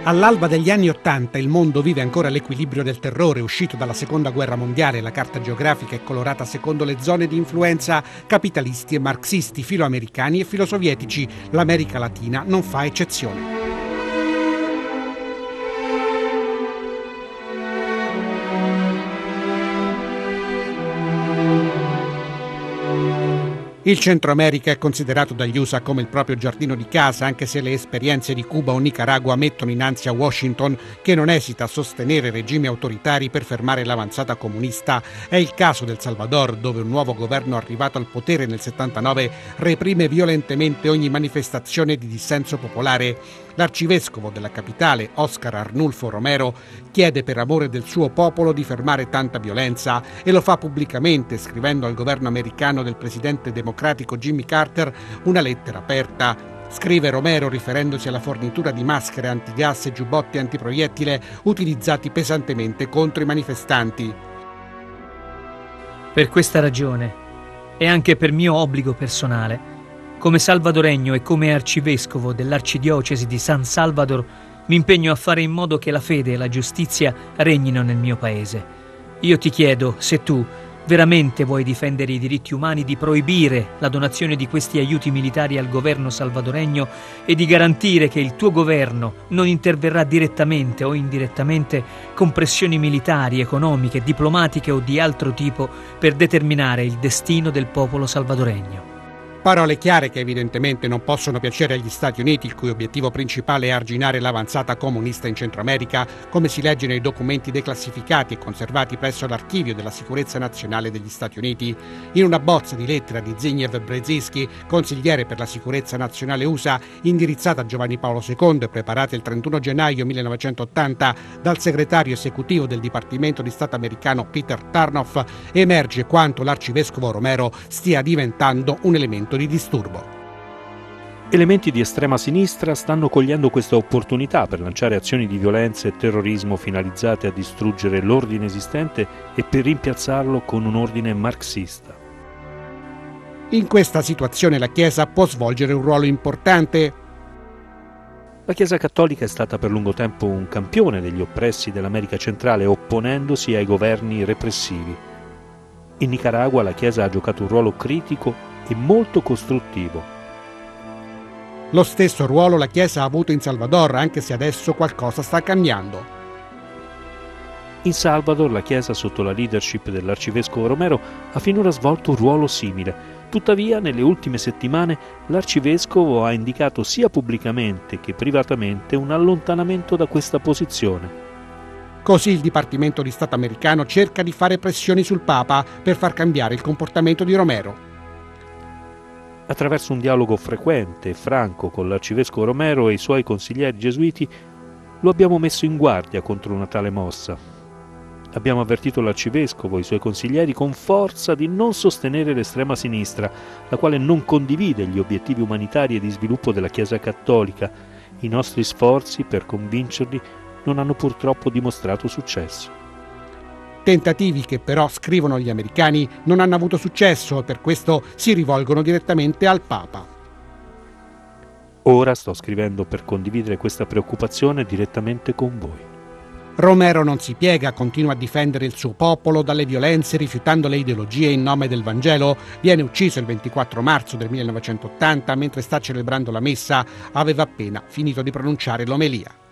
All'alba degli anni '80 il mondo vive ancora l'equilibrio del terrore uscito dalla Seconda Guerra Mondiale. La carta geografica è colorata secondo le zone di influenza capitalisti e marxisti, filoamericani e filosovietici. L'America Latina non fa eccezione. Il Centro America è considerato dagli USA come il proprio giardino di casa, anche se le esperienze di Cuba o Nicaragua mettono innanzi a Washington, che non esita a sostenere regimi autoritari per fermare l'avanzata comunista. È il caso del Salvador, dove un nuovo governo arrivato al potere nel 79 reprime violentemente ogni manifestazione di dissenso popolare. L'arcivescovo della capitale, Oscar Arnulfo Romero, chiede per amore del suo popolo di fermare tanta violenza e lo fa pubblicamente, scrivendo al governo americano del presidente democratico Jimmy Carter una lettera aperta. Scrive Romero riferendosi alla fornitura di maschere antigas e giubbotti antiproiettile utilizzati pesantemente contro i manifestanti. Per questa ragione e anche per mio obbligo personale, come salvadoregno e come arcivescovo dell'arcidiocesi di San Salvador, mi impegno a fare in modo che la fede e la giustizia regnino nel mio paese. Io ti chiedo, se tu veramente vuoi difendere i diritti umani, di proibire la donazione di questi aiuti militari al governo salvadoregno e di garantire che il tuo governo non interverrà direttamente o indirettamente con pressioni militari, economiche, diplomatiche o di altro tipo per determinare il destino del popolo salvadoregno. Parole chiare che evidentemente non possono piacere agli Stati Uniti, il cui obiettivo principale è arginare l'avanzata comunista in Centro America, come si legge nei documenti declassificati e conservati presso l'Archivio della Sicurezza Nazionale degli Stati Uniti. In una bozza di lettera di Zbigniew Brzezinski, consigliere per la sicurezza nazionale USA, indirizzata a Giovanni Paolo II e preparata il 31 gennaio 1980 dal segretario esecutivo del Dipartimento di Stato americano Peter Tarnoff, emerge quanto l'arcivescovo Romero stia diventando un elemento di disturbo. Elementi di estrema sinistra stanno cogliendo questa opportunità per lanciare azioni di violenza e terrorismo finalizzate a distruggere l'ordine esistente e per rimpiazzarlo con un ordine marxista. In questa situazione la Chiesa può svolgere un ruolo importante. La Chiesa cattolica è stata per lungo tempo un campione degli oppressi dell'America centrale, opponendosi ai governi repressivi. In Nicaragua la Chiesa ha giocato un ruolo critico e molto costruttivo. Lo stesso ruolo la Chiesa ha avuto in Salvador, anche se adesso qualcosa sta cambiando. In Salvador la Chiesa, sotto la leadership dell'arcivescovo Romero, ha finora svolto un ruolo simile. Tuttavia, nelle ultime settimane, l'arcivescovo ha indicato sia pubblicamente che privatamente un allontanamento da questa posizione. Così il Dipartimento di Stato americano cerca di fare pressioni sul Papa per far cambiare il comportamento di Romero. Attraverso un dialogo frequente e franco con l'arcivescovo Romero e i suoi consiglieri gesuiti, lo abbiamo messo in guardia contro una tale mossa. Abbiamo avvertito l'arcivescovo e i suoi consiglieri con forza di non sostenere l'estrema sinistra, la quale non condivide gli obiettivi umanitari e di sviluppo della Chiesa cattolica. I nostri sforzi per convincerli non hanno purtroppo dimostrato successo. Tentativi che però, scrivono gli americani, non hanno avuto successo e per questo si rivolgono direttamente al Papa. Ora sto scrivendo per condividere questa preoccupazione direttamente con voi. Romero non si piega, continua a difendere il suo popolo dalle violenze rifiutando le ideologie in nome del Vangelo. Viene ucciso il 24 marzo del 1980 mentre sta celebrando la messa. Aveva appena finito di pronunciare l'omelia.